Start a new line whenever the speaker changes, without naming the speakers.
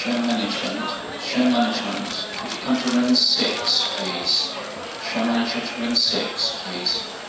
Show management. Show management. If you come to ring 6, please. Show management ring 6, please.